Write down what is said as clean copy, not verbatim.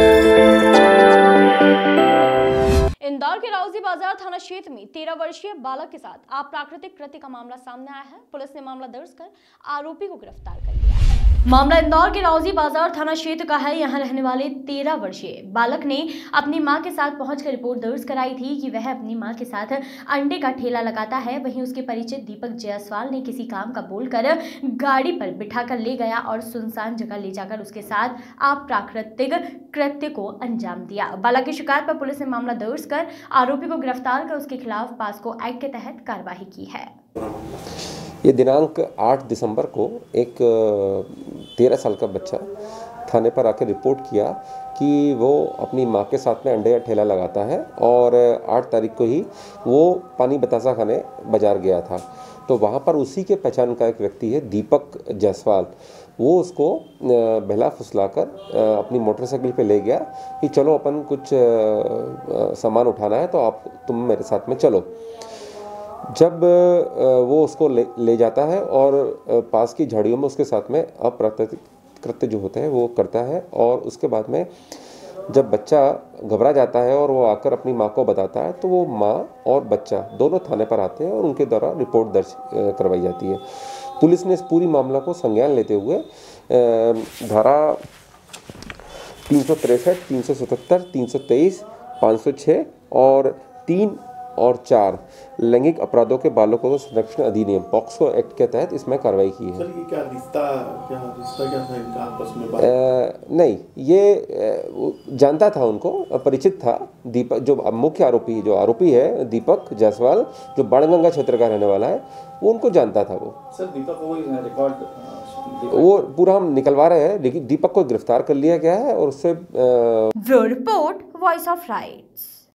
इंदौर के राउजी बाजार थाना क्षेत्र में 13 वर्षीय बालक के साथ अप्राकृतिक कृत्य का मामला सामने आया है। पुलिस ने मामला दर्ज कर आरोपी को गिरफ्तार कर लिया है। मामला इंदौर के राउजी बाजार थाना क्षेत्र का है। यहां रहने वाले 13 वर्षीय बालक ने अपनी मां के साथ पहुंचकर रिपोर्ट दर्ज कराई थी कि वह अपनी मां के साथ अंडे का ठेला लगाता है। वहीं उसके परिचित दीपक जायसवाल ने किसी काम का बोलकर गाड़ी पर बिठाकर ले गया और सुनसान जगह ले जाकर उसके साथ अप्राकृतिक कृत्य को अंजाम दिया। बालक की शिकायत पर पुलिस ने मामला दर्ज कर आरोपी को गिरफ्तार कर उसके खिलाफ पास्को एक्ट के तहत कार्रवाई की है। ये दिनांक 8 दिसंबर को एक 13 साल का बच्चा थाने पर आकर रिपोर्ट किया कि वो अपनी माँ के साथ में अंडे का ठेला लगाता है और 8 तारीख को ही वो पानी बतासा खाने बाजार गया था। तो वहाँ पर उसी के पहचान का एक व्यक्ति है दीपक जायसवाल, वो उसको बहला फुसलाकर अपनी मोटरसाइकिल पे ले गया कि चलो अपन कुछ सामान उठाना है तो तुम मेरे साथ में चलो। जब वो उसको ले जाता है और पास की झाड़ियों में उसके साथ में अप्राकृतिक कृत्य जो होते हैं वो करता है और उसके बाद में जब बच्चा घबरा जाता है और वो आकर अपनी माँ को बताता है तो वो माँ और बच्चा दोनों थाने पर आते हैं और उनके द्वारा रिपोर्ट दर्ज करवाई जाती है। पुलिस ने इस पूरी मामला को संज्ञान लेते हुए धारा 363, 377, 323, 506 और 3 और 4 लैंगिक अपराधों के बालकों को संरक्षण अधिनियम पॉक्सो एक्ट के तहत इसमें कार्रवाई की है। सर ये क्या रिश्ता था इनका आपस में? नहीं, ये जानता था, उनको परिचित था। दीपक जो मुख्य आरोपी है दीपक जायसवाल, जो बाणगंगा क्षेत्र का रहने वाला है, वो उनको जानता था। वो सर दीपक को रिकॉर्ड वो पूरा हम निकलवा रहे हैं, लेकिन दीपक को गिरफ्तार कर लिया गया है और उससे bureau report, voice of rights.